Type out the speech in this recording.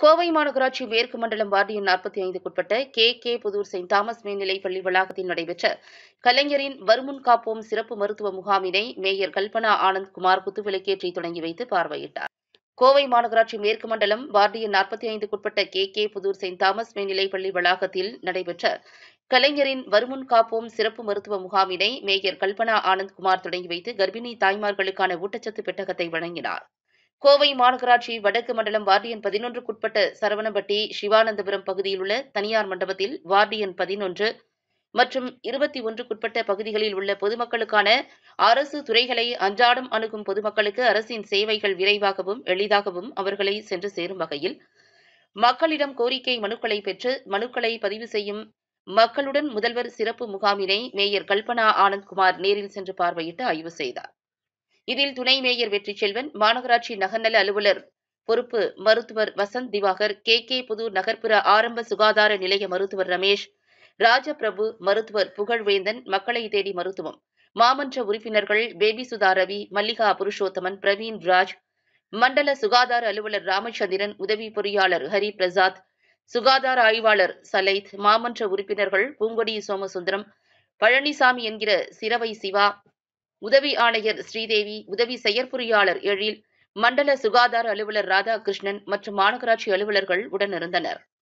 கோவை மாநகராட்சி மேற்கு மண்டலம் வார்டு எண் 45க்குட்பட்ட கே புதூர் செயின்ட் தாமஸ் மேல்நிலைப் பள்ளி வளாகத்தில் நடைபெற்ற கலைஞரின் வருமுன் காப்போம் சிறப்பு மருத்துவ முகாமினை மேயர் கல்பனா ஆனந்த்குமார் குத்துவிளக்கேற்றி தொடங்கி வைத்து பார்வையிட்டார். கோவை மாநகராட்சி மேற்கு மண்டலம் வார்டு எண் 45க்குட்பட்ட கே புதூர் செயின்ட் தாமஸ் மேல்நிலைப் பள்ளி வளாகத்தில் நடைபெற்ற கலைஞரின் வருமுன் காப்போம் சிறப்பு மருத்துவ முகாமினை மேயர் கல்பனா ஆனந்த்குமார் தொடங்கி வைத்து கர்ப்பிணி தாய்மார்களுக்கான ஊட்டச்சத்து பெட்டகத்தை வழங்கினார். கோவை மாநகராட்சி வடக்கு மண்டலம் வார்டு எண் 11க்குட்பட்ட சரவணம்பட்டி, சிவானந்தபுரம் பகுதியில் உள்ள தனியார் மண்டபத்தில் வார்டு எண் 11 மற்றும் 21க்குட்பட்ட பகுதிகளில் உள்ள பொதுமக்களுக்கான அரசு துறைகளை அன்றாடம் அணுகும் பொதுமக்களுக்கு அரசின் சேவைகள் விரைவாகவும் எளிதாகவும் அவர்களை சென்று சேரும் வகையில் மக்களிடம் கோரிக்கை மனுக்களை பெற்று மனுக்களை பதிவு செய்யும் மக்களுடன் முதல்வர் சிறப்பு முகாமினை மேயர் கல்பனா ஆனந்த்குமார் நேரில் சென்று பார்வையிட்டு ஆய்வு செய்தார். இதில் துணை மேயர் வெற்றிச்செல்வன், மாநகராட்சி நகர்நல அலுவலர் பொறுப்பு மருத்துவர் வசந்த் திவாகர், கே புதூர் நகர்ப்புற ஆரம்ப சுகாதார நிலைய மருத்துவர் ரமேஷ், ராஜபிரபு, மருத்துவர் புகழ்வேந்தன், மக்களை தேடி மருத்துவம் மாமன்ற உறுப்பினர்கள் பேபி சுதா ரவி, மல்லிகா புருஷோத்தமன், பிரவீன் ராஜ், மண்டல சுகாதார அலுவலர் ராமச்சந்திரன், உதவி பொறியாளர் ஹரி பிரசாத், சுகாதார ஆய்வாளர் சலைத், மாமன்ற உறுப்பினர்கள் பூங்கொடி சோமசுந்தரம், பழனிசாமி என்கிற சிரவை சிவா, உதவி ஆணையர் ஸ்ரீதேவி, உதவி செயற்பொறியாளர் எழில், மண்டல சுகாதார அலுவலர் ராதாகிருஷ்ணன் மற்றும் மாநகராட்சி அலுவலர்கள் உடனிருந்தனர்.